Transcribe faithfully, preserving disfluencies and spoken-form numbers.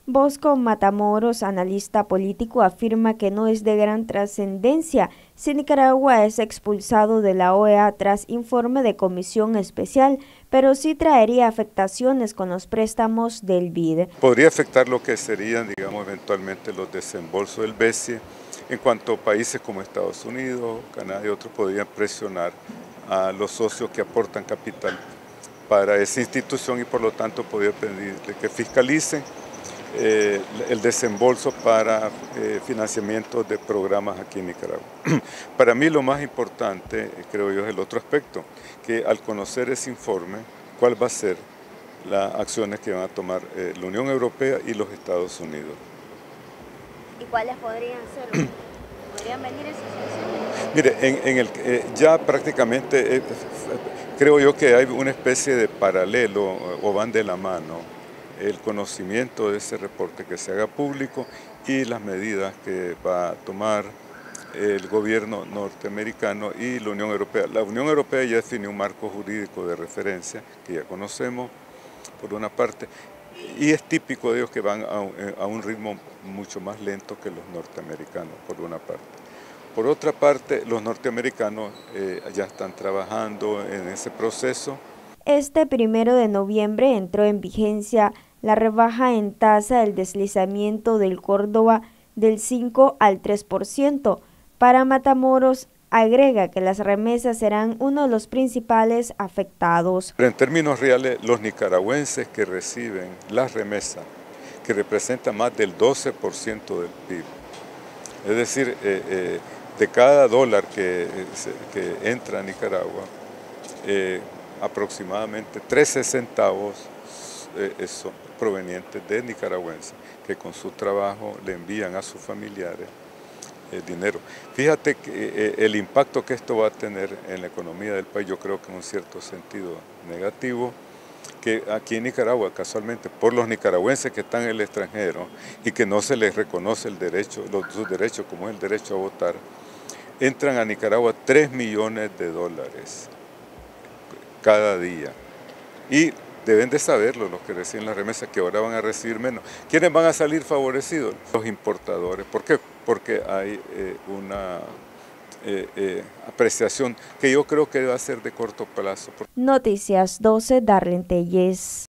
Bosco Matamoros, analista político, afirma que no es de gran trascendencia si Nicaragua es expulsado de la O E A tras informe de comisión especial, pero sí traería afectaciones con los préstamos del B I D. Podría afectar lo que serían, digamos, eventualmente los desembolsos del B C E, en cuanto a países como Estados Unidos, Canadá y otros podrían presionar a los socios que aportan capital para esa institución y por lo tanto podría pedirle que fiscalicen Eh, el desembolso para eh, financiamiento de programas aquí en Nicaragua. Para mí lo más importante, creo yo, es el otro aspecto, que al conocer ese informe, cuál va a ser las acciones que van a tomar eh, la Unión Europea y los Estados Unidos. ¿Y cuáles podrían ser? ¿Podrían venir esas acciones? Mire, en, en el, eh, ya prácticamente eh, creo yo que hay una especie de paralelo o van de la mano el conocimiento de ese reporte que se haga público y las medidas que va a tomar el gobierno norteamericano y la Unión Europea. La Unión Europea ya definió un marco jurídico de referencia que ya conocemos, por una parte, y es típico de ellos que van a, a un ritmo mucho más lento que los norteamericanos, por una parte. Por otra parte, los norteamericanos eh, ya están trabajando en ese proceso. Este primero de noviembre entró en vigencia la rebaja en tasa del deslizamiento del Córdoba del cinco al tres por ciento. Para Matamoros, agrega que las remesas serán uno de los principales afectados. Pero en términos reales, los nicaragüenses que reciben las remesas, que representan más del doce por ciento del P I B, es decir, eh, eh, de cada dólar que, que entra a Nicaragua, eh, aproximadamente trece centavos eh, son provenientes de nicaragüenses que con su trabajo le envían a sus familiares eh, dinero. Fíjate que eh, el impacto que esto va a tener en la economía del país, yo creo que en un cierto sentido negativo, que aquí en Nicaragua, casualmente, por los nicaragüenses que están en el extranjero y que no se les reconoce el derecho, los, sus derechos como es el derecho a votar, entran a Nicaragua tres millones de dólares cada día. Y deben de saberlo los que reciben las remesas, que ahora van a recibir menos. ¿Quiénes van a salir favorecidos? Los importadores. ¿Por qué? Porque hay eh, una eh, eh, apreciación que yo creo que va a ser de corto plazo. Noticias doce, Darlene Telles.